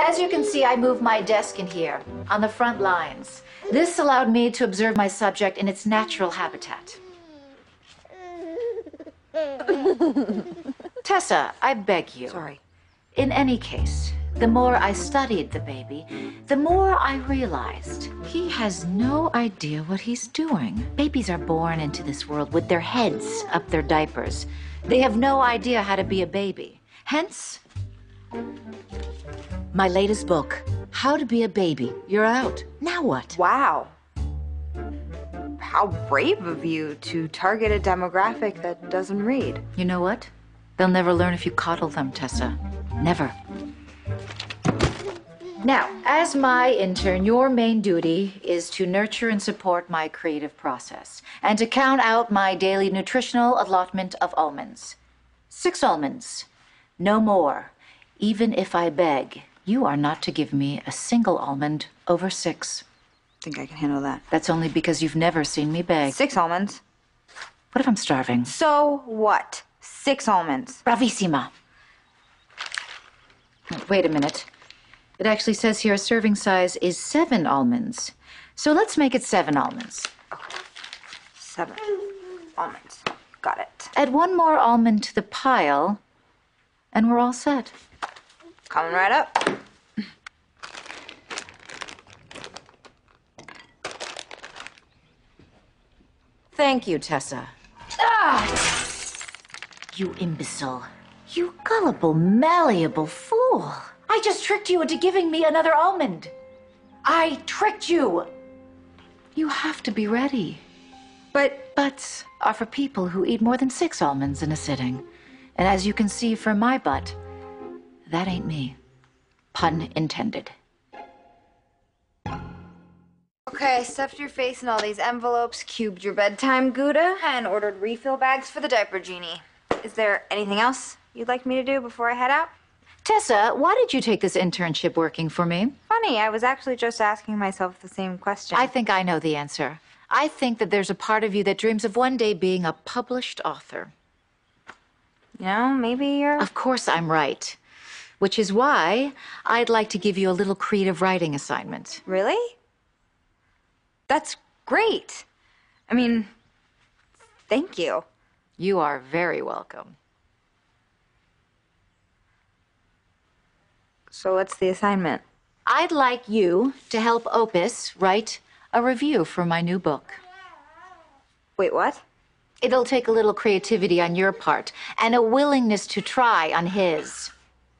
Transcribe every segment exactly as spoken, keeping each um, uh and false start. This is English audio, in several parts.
As you can see, I moved my desk in here, on the front lines. This allowed me to observe my subject in its natural habitat. Tessa, I beg you. Sorry. In any case, the more I studied the baby, the more I realized he has no idea what he's doing. Babies are born into this world with their heads up their diapers. They have no idea how to be a baby. Hence, my latest book, How to Be a Baby. You're out. Now what? Wow. How brave of you to target a demographic that doesn't read. You know what? They'll never learn if you coddle them, Tessa. Never. Now, as my intern, your main duty is to nurture and support my creative process and to count out my daily nutritional allotment of almonds. Six almonds. No more. Even if I beg, you are not to give me a single almond over six. I think I can handle that. That's only because you've never seen me beg. Six almonds. What if I'm starving? So what? Six almonds. Bravissima. Wait a minute. It actually says here a serving size is seven almonds. So let's make it seven almonds. Okay. Seven almonds. Got it. Add one more almond to the pile, and we're all set. Coming right up. Thank you, Tessa. Ah! You imbecile. You gullible, malleable fool. I just tricked you into giving me another almond. I tricked you. You have to be ready. But Butts are for people who eat more than six almonds in a sitting. And as you can see from my butt, that ain't me. Pun intended. okay, stuffed your face in all these envelopes, cubed your bedtime Gouda, and ordered refill bags for the diaper genie. Is there anything else you'd like me to do before I head out? Tessa, why did you take this internship working for me? Funny, I was actually just asking myself the same question. I think I know the answer. I think that there's a part of you that dreams of one day being a published author. You know, maybe you're... Of course I'm right. Which is why I'd like to give you a little creative writing assignment. Really? That's great. I mean, thank you. You are very welcome. So what's the assignment? I'd like you to help Opus write a review for my new book. Wait, what? It'll take a little creativity on your part and a willingness to try on his.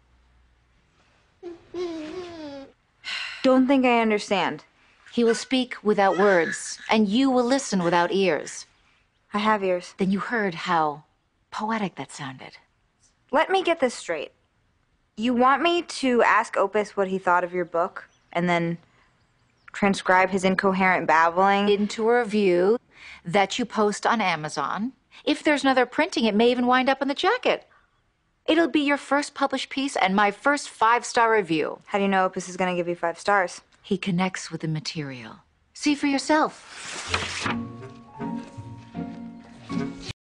Don't think I understand. He will speak without words, and you will listen without ears. I have ears. Then you heard how poetic that sounded. Let me get this straight. You want me to ask Opus what he thought of your book, and then transcribe his incoherent babbling? Into a review that you post on Amazon. If there's another printing, it may even wind up on the jacket. It'll be your first published piece and my first five-star review. How do you know Opus is going to give you five stars? He connects with the material. See for yourself.